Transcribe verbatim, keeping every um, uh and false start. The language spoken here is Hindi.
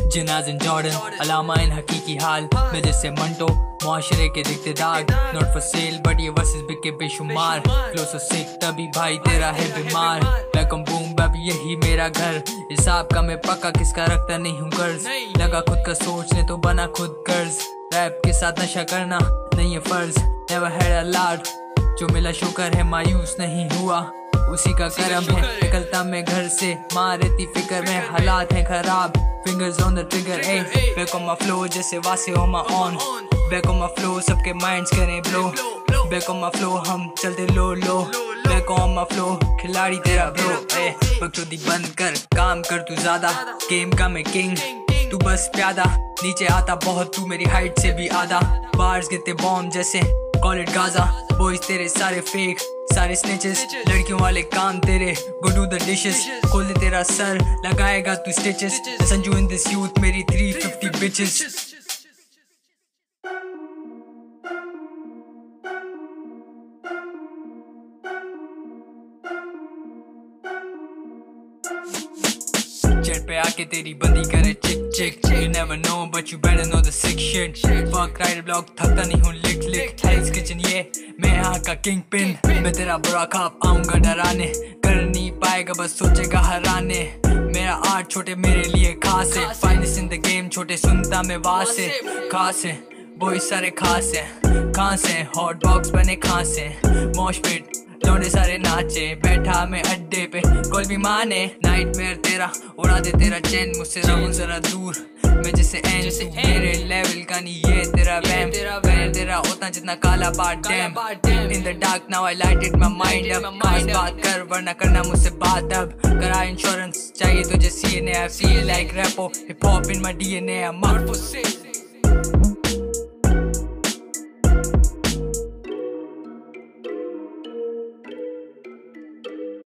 जिनाज इन जॉर्डन अलामा इन हकीकी हाल मैं जैसे मंटो मुआशरे के दिखते दाग नॉट फॉर सेल बट ये वर्सेस बिके बेशुमार फ्लो सो सिक तभी भाई तेरा है बीमार वेलकम बूम बेबी यही मेरा घर हिसाब का मैं पक्का किसका रखता नहीं हूँ कर्ज लगा खुद का सोचने तो बना खुद कर्ज रैप के साथ नशा करना नहीं है फर्ज नेवर हैड अ लॉट जो मिला शुक्र है मायूस नहीं हुआ उसी का करम है निकलता मैं घर से माँ रहती फिक्र में हालात हैं खराब fingers on the trigger a back on my flow जैसे वासे हो my on back on my flow सबके माइंड्स करें blow back on my flow हम चलते low low back on my flow खिलाड़ी तेरा ब्रो ए बकचोदी बंद कर काम कर तू ज्यादा गेम का मैं किंग तू बस प्यादा नीचे आता बहुत तू मेरी हाइट से भी आधा बार्स गिरते बॉम्ब जैसे कॉल इट गाजा बॉयज तेरे सारे फेक सारे स्नेचेस लड़कियों वाले काम तेरे गो डू द डिशेस खोल दे तेरा सर लगाएगा तू stitches Sanju in this youth मेरी थ्री फिफ्टी बिचेस चढ़ पे आके तेरी बंदी करे चिक चिक you never know but you better know the sick shit fuck rider blog थकता नहीं हूँ लिख लिख हेल्स किचन ये मैं यहाँ का किंग पिन मैं तेरा बुरा खाप आऊंगा डराने कर नहीं पाएगा बस सोचेगा हराने मेरा आर्ट छोटे मेरे लिए खास है फाइनेस्ट इन द गेम छोटे सुनता मैं वास है खास है बॉय सारे खास है खास है हॉट डॉग्स बने खास है मॉश पिट लौंडे सारे नाचे बैठा मैं अड्डे पे कोई भी माने नाइटमेयर तेरा उड़ा दे तेरा चैन मुझसे रहूं जरा दूर मैं जैसे एन तू मेरे लेवल का नहीं ये तेरा वैम मैं तेरा उतना जितना काला बाट damn in the dark now I lighted my mind up खास बात कर वरना करना मुझसे बात अब करा इंश्योरेंस चाहिए तुझे C N A I feel like रैपो hip hop in my D N A I am out for